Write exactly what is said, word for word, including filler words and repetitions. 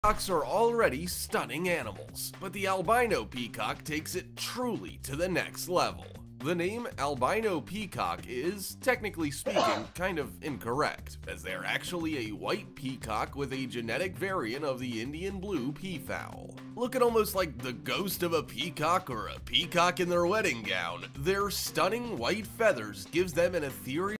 Peacocks are already stunning animals, but the albino peacock takes it truly to the next level. The name albino peacock is, technically speaking, kind of incorrect, as they're actually a white peacock with a genetic variant of the Indian blue peafowl. Looking almost like the ghost of a peacock or a peacock in their wedding gown, their stunning white feathers gives them an ethereal